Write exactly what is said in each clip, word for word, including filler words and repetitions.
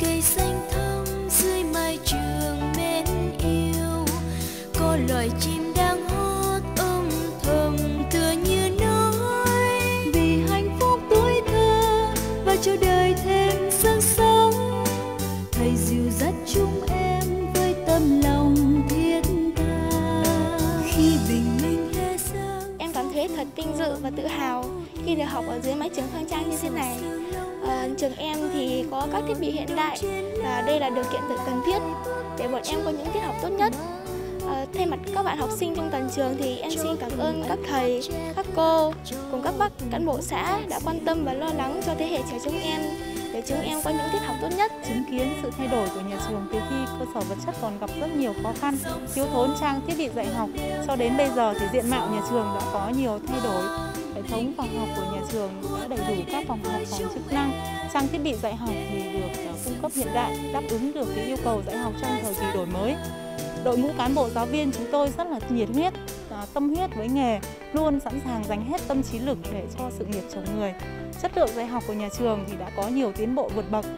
cây xanh thắm dưới mái trường mến yêu, có loài chim đang hót âm thầm tựa như nói vì hạnh phúc tuổi thơ và cho đời thêm sáng sống. Thầy dìu dắt chúng em với tâm lòng thiết tha khi bình minh hè sáng. Em cảm thấy thật vinh dự và tự hào khi được học ở dưới mái trường khang trang như thế này. À, trường em thì có các thiết bị hiện đại và đây là điều kiện tự cần thiết để bọn em có những tiết học tốt nhất. À, thay mặt các bạn học sinh trong toàn trường thì em xin cảm ơn các thầy, các cô cùng các bác cán bộ xã đã quan tâm và lo lắng cho thế hệ trẻ chúng em để chúng em có những tiết học tốt nhất. Chứng kiến sự thay đổi của nhà trường từ khi cơ sở vật chất còn gặp rất nhiều khó khăn, thiếu thốn trang thiết bị dạy học, cho đến bây giờ thì diện mạo nhà trường đã có nhiều thay đổi. Hệ thống phòng học của nhà trường đã đầy đủ các phòng học, phòng chức năng, trang thiết bị dạy học thì được cung cấp hiện đại, đáp ứng được cái yêu cầu dạy học trong thời kỳ đổi mới. Đội ngũ cán bộ giáo viên chúng tôi rất là nhiệt huyết, tâm huyết với nghề, luôn sẵn sàng dành hết tâm trí lực để cho sự nghiệp chồng người. Chất lượng dạy học của nhà trường thì đã có nhiều tiến bộ vượt bậc.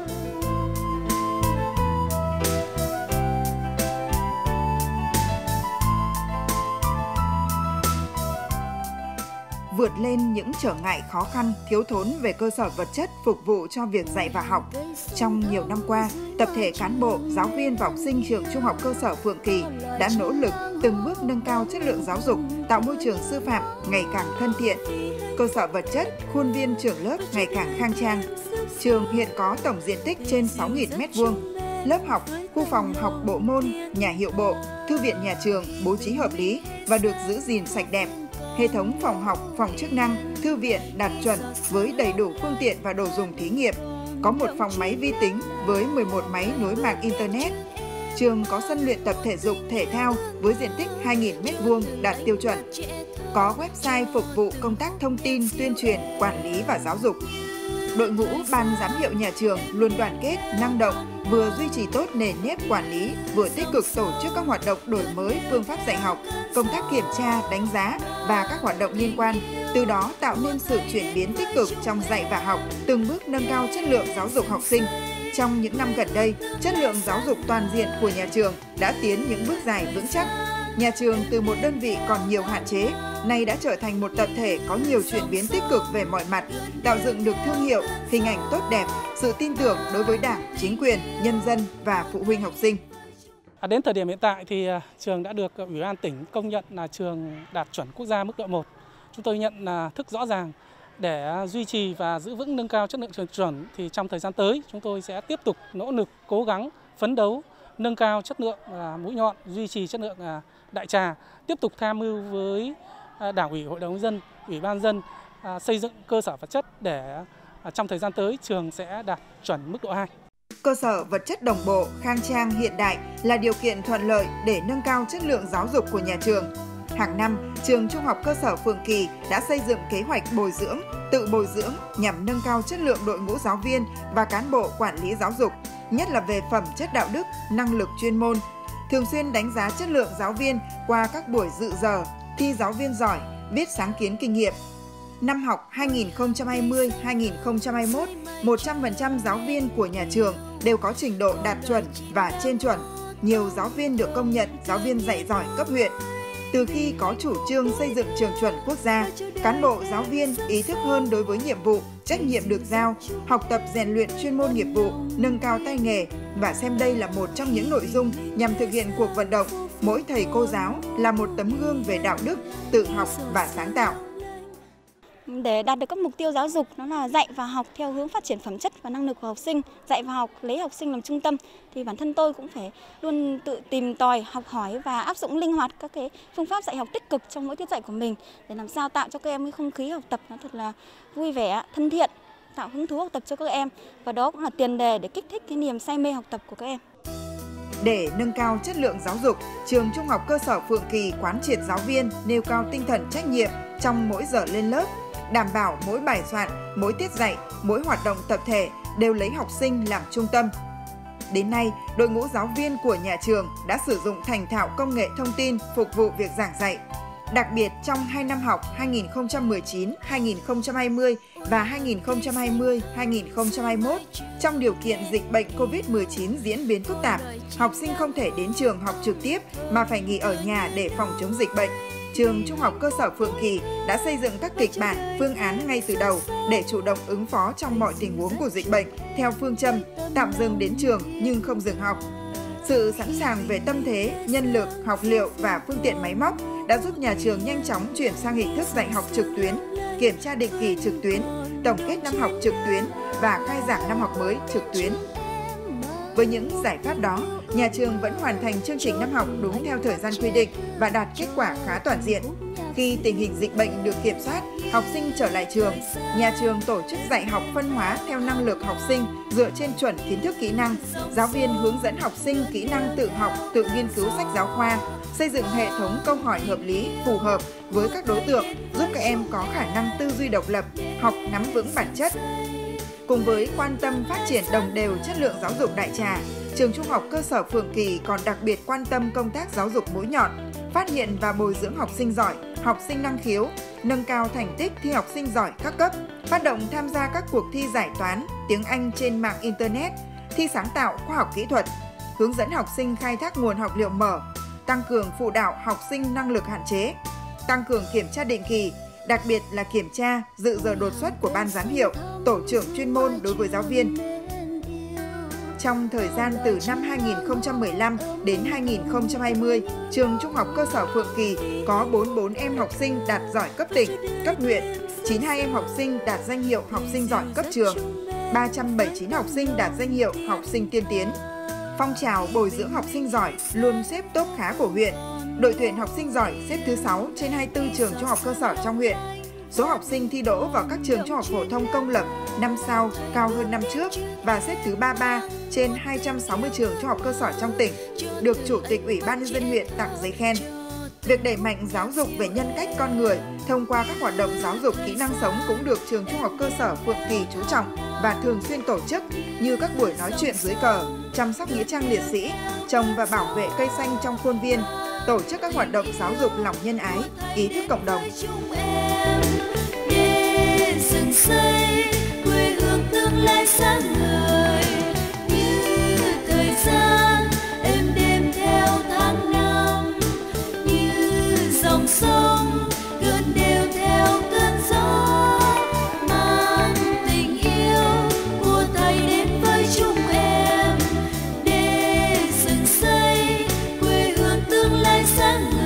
Vượt lên những trở ngại khó khăn, thiếu thốn về cơ sở vật chất phục vụ cho việc dạy và học. Trong nhiều năm qua, tập thể cán bộ, giáo viên và học sinh trường Trung học cơ sở Phượng Kỳ đã nỗ lực từng bước nâng cao chất lượng giáo dục, tạo môi trường sư phạm ngày càng thân thiện. Cơ sở vật chất, khuôn viên trường lớp ngày càng khang trang. Trường hiện có tổng diện tích trên sáu nghìn mét vuông. Lớp học, khu phòng học bộ môn, nhà hiệu bộ, thư viện nhà trường bố trí hợp lý và được giữ gìn sạch đẹp. Hệ thống phòng học, phòng chức năng, thư viện đạt chuẩn với đầy đủ phương tiện và đồ dùng thí nghiệm. Có một phòng máy vi tính với mười một máy nối mạng Internet. Trường có sân luyện tập thể dục, thể thao với diện tích hai nghìn mét vuông đạt tiêu chuẩn. Có website phục vụ công tác thông tin, tuyên truyền, quản lý và giáo dục. Đội ngũ ban giám hiệu nhà trường luôn đoàn kết, năng động, vừa duy trì tốt nền nếp quản lý, vừa tích cực tổ chức các hoạt động đổi mới phương pháp dạy học, công tác kiểm tra, đánh giá và các hoạt động liên quan, từ đó tạo nên sự chuyển biến tích cực trong dạy và học, từng bước nâng cao chất lượng giáo dục học sinh. Trong những năm gần đây, chất lượng giáo dục toàn diện của nhà trường đã tiến những bước dài vững chắc. Nhà trường từ một đơn vị còn nhiều hạn chế, nay đã trở thành một tập thể có nhiều chuyển biến tích cực về mọi mặt, tạo dựng được thương hiệu, hình ảnh tốt đẹp, sự tin tưởng đối với Đảng, chính quyền, nhân dân và phụ huynh học sinh. Đến thời điểm hiện tại thì trường đã được Ủy ban tỉnh công nhận là trường đạt chuẩn quốc gia mức độ một. Chúng tôi nhận thức rõ ràng để duy trì và giữ vững nâng cao chất lượng trường chuẩn thì trong thời gian tới chúng tôi sẽ tiếp tục nỗ lực cố gắng phấn đấu nâng cao chất lượng mũi nhọn, duy trì chất lượng đại trà, tiếp tục tham mưu với Đảng ủy, Hội đồng nhân dân, Ủy ban nhân dân xây dựng cơ sở vật chất để trong thời gian tới trường sẽ đạt chuẩn mức độ hai. Cơ sở vật chất đồng bộ, khang trang, hiện đại là điều kiện thuận lợi để nâng cao chất lượng giáo dục của nhà trường. Hàng năm, trường Trung học cơ sở Phượng Kỳ đã xây dựng kế hoạch bồi dưỡng, tự bồi dưỡng nhằm nâng cao chất lượng đội ngũ giáo viên và cán bộ quản lý giáo dục, nhất là về phẩm chất đạo đức, năng lực chuyên môn. Thường xuyên đánh giá chất lượng giáo viên qua các buổi dự giờ, thi giáo viên giỏi, biết sáng kiến kinh nghiệm. Năm học hai nghìn không trăm hai mươi hai nghìn không trăm hai mươi mốt, một trăm phần trăm giáo viên của nhà trường đều có trình độ đạt chuẩn và trên chuẩn. Nhiều giáo viên được công nhận giáo viên dạy giỏi cấp huyện. Từ khi có chủ trương xây dựng trường chuẩn quốc gia, cán bộ giáo viên ý thức hơn đối với nhiệm vụ, trách nhiệm được giao, học tập rèn luyện chuyên môn nghiệp vụ, nâng cao tay nghề và xem đây là một trong những nội dung nhằm thực hiện cuộc vận động mỗi thầy cô giáo là một tấm gương về đạo đức, tự học và sáng tạo. Để đạt được các mục tiêu giáo dục đó là dạy và học theo hướng phát triển phẩm chất và năng lực của học sinh, dạy và học lấy học sinh làm trung tâm thì bản thân tôi cũng phải luôn tự tìm tòi, học hỏi và áp dụng linh hoạt các cái phương pháp dạy học tích cực trong mỗi tiết dạy của mình để làm sao tạo cho các em cái không khí học tập nó thật là vui vẻ, thân thiện, tạo hứng thú học tập cho các em và đó cũng là tiền đề để kích thích cái niềm say mê học tập của các em. Để nâng cao chất lượng giáo dục, trường Trung học cơ sở Phượng Kỳ quán triệt giáo viên nêu cao tinh thần trách nhiệm trong mỗi giờ lên lớp, đảm bảo mỗi bài soạn, mỗi tiết dạy, mỗi hoạt động tập thể đều lấy học sinh làm trung tâm. Đến nay, đội ngũ giáo viên của nhà trường đã sử dụng thành thạo công nghệ thông tin phục vụ việc giảng dạy. Đặc biệt trong hai năm học hai nghìn không trăm mười chín hai nghìn không trăm hai mươi và hai nghìn không trăm hai mươi hai nghìn không trăm hai mươi mốt, trong điều kiện dịch bệnh covid mười chín diễn biến phức tạp, học sinh không thể đến trường học trực tiếp mà phải nghỉ ở nhà để phòng chống dịch bệnh. Trường Trung học cơ sở Phượng Kỳ đã xây dựng các kịch bản, phương án ngay từ đầu để chủ động ứng phó trong mọi tình huống của dịch bệnh theo phương châm tạm dừng đến trường nhưng không dừng học. Sự sẵn sàng về tâm thế, nhân lực, học liệu và phương tiện máy móc đã giúp nhà trường nhanh chóng chuyển sang hình thức dạy học trực tuyến, kiểm tra định kỳ trực tuyến, tổng kết năm học trực tuyến và khai giảng năm học mới trực tuyến. Với những giải pháp đó, nhà trường vẫn hoàn thành chương trình năm học đúng theo thời gian quy định và đạt kết quả khá toàn diện. Khi tình hình dịch bệnh được kiểm soát, học sinh trở lại trường, nhà trường tổ chức dạy học phân hóa theo năng lực học sinh dựa trên chuẩn kiến thức kỹ năng. Giáo viên hướng dẫn học sinh kỹ năng tự học, tự nghiên cứu sách giáo khoa, xây dựng hệ thống câu hỏi hợp lý, phù hợp với các đối tượng, giúp các em có khả năng tư duy độc lập, học nắm vững bản chất. Cùng với quan tâm phát triển đồng đều chất lượng giáo dục đại trà, trường Trung học cơ sở Phượng Kỳ còn đặc biệt quan tâm công tác giáo dục mũi nhọn, phát hiện và bồi dưỡng học sinh giỏi, học sinh năng khiếu, nâng cao thành tích thi học sinh giỏi các cấp, phát động tham gia các cuộc thi giải toán, tiếng Anh trên mạng Internet, thi sáng tạo khoa học kỹ thuật, hướng dẫn học sinh khai thác nguồn học liệu mở, tăng cường phụ đạo học sinh năng lực hạn chế, tăng cường kiểm tra định kỳ, đặc biệt là kiểm tra, dự giờ đột xuất của ban giám hiệu, tổ trưởng chuyên môn đối với giáo viên. Trong thời gian từ năm hai nghìn không trăm mười lăm đến hai nghìn không trăm hai mươi, trường Trung học cơ sở Phượng Kỳ có bốn mươi bốn em học sinh đạt giỏi cấp tỉnh, cấp huyện, chín mươi hai em học sinh đạt danh hiệu học sinh giỏi cấp trường, ba trăm bảy mươi chín học sinh đạt danh hiệu học sinh tiên tiến. Phong trào bồi dưỡng học sinh giỏi luôn xếp top khá của huyện. Đội tuyển học sinh giỏi xếp thứ sáu trên hai mươi tư trường trung học cơ sở trong huyện. Số học sinh thi đỗ vào các trường trung học phổ thông công lập năm sau cao hơn năm trước và xếp thứ ba mươi ba trên hai trăm sáu mươi trường trung học cơ sở trong tỉnh, được Chủ tịch Ủy ban Nhân dân huyện tặng giấy khen. Việc đẩy mạnh giáo dục về nhân cách con người thông qua các hoạt động giáo dục kỹ năng sống cũng được trường Trung học cơ sở Phượng Kỳ chú trọng và thường xuyên tổ chức như các buổi nói chuyện dưới cờ, chăm sóc nghĩa trang liệt sĩ, trồng và bảo vệ cây xanh trong khuôn viên, tổ chức các hoạt động giáo dục lòng nhân ái, ý thức cộng đồng. Quê hương tương lai sáng ngời như thời gian êm đêm theo tháng năm, như dòng sông gợn đều theo cơn gió, mang tình yêu của thầy đến với chúng em để dựng xây quê hương tương lai sáng ngời.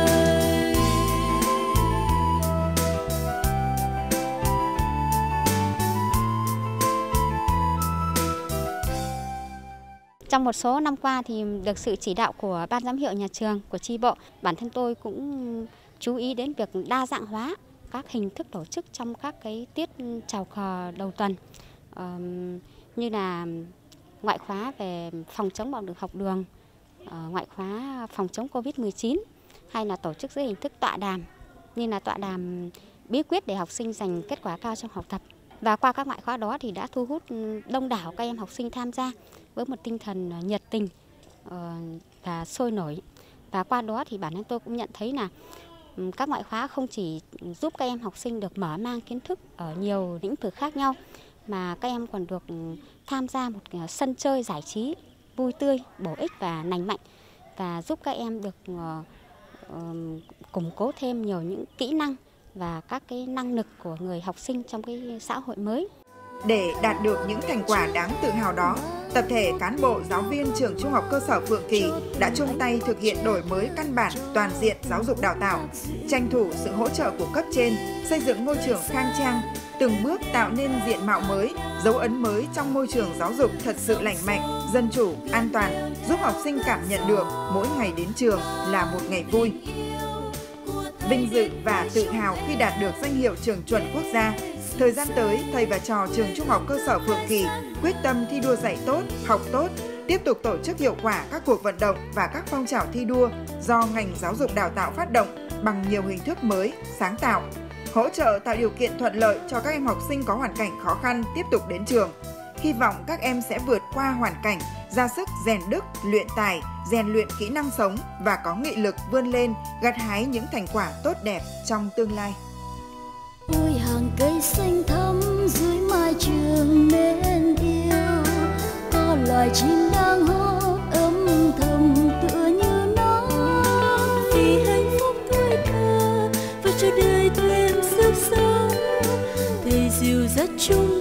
Trong một số năm qua thì được sự chỉ đạo của ban giám hiệu nhà trường, của chi bộ, bản thân tôi cũng chú ý đến việc đa dạng hóa các hình thức tổ chức trong các cái tiết chào cờ đầu tuần, ờ, như là ngoại khóa về phòng chống bạo lực học đường, ờ, ngoại khóa phòng chống covid mười chín, hay là tổ chức dưới hình thức tọa đàm, như là tọa đàm bí quyết để học sinh giành kết quả cao trong học tập. Và qua các ngoại khóa đó thì đã thu hút đông đảo các em học sinh tham gia với một tinh thần nhiệt tình và sôi nổi. Và qua đó thì bản thân tôi cũng nhận thấy là các ngoại khóa không chỉ giúp các em học sinh được mở mang kiến thức ở nhiều lĩnh vực khác nhau, mà các em còn được tham gia một sân chơi giải trí vui tươi, bổ ích và lành mạnh, và giúp các em được củng cố thêm nhiều những kỹ năng và các cái năng lực của người học sinh trong cái xã hội mới. Để đạt được những thành quả đáng tự hào đó, tập thể cán bộ giáo viên trường Trung học cơ sở Phượng Kỳ đã chung tay thực hiện đổi mới căn bản toàn diện giáo dục đào tạo, tranh thủ sự hỗ trợ của cấp trên, xây dựng môi trường khang trang, từng bước tạo nên diện mạo mới, dấu ấn mới trong môi trường giáo dục thật sự lành mạnh, dân chủ, an toàn, giúp học sinh cảm nhận được mỗi ngày đến trường là một ngày vui. Vinh dự và tự hào khi đạt được danh hiệu trường chuẩn quốc gia. Thời gian tới, thầy và trò trường Trung học cơ sở Phượng Kỳ quyết tâm thi đua dạy tốt, học tốt, tiếp tục tổ chức hiệu quả các cuộc vận động và các phong trào thi đua do ngành giáo dục đào tạo phát động bằng nhiều hình thức mới, sáng tạo, hỗ trợ tạo điều kiện thuận lợi cho các em học sinh có hoàn cảnh khó khăn tiếp tục đến trường. Hy vọng các em sẽ vượt qua hoàn cảnh ra sức rèn đức, luyện tài, rèn luyện kỹ năng sống và có nghị lực vươn lên, gặt hái những thành quả tốt đẹp trong tương lai. Ôi hàng cây xanh thắm dưới mái trường mến yêu, có loài chim đang hót âm thầm tựa như nói, vì hạnh phúc tuổi thơ và cho đời thêm sức sống, thầy dìu dắt chúng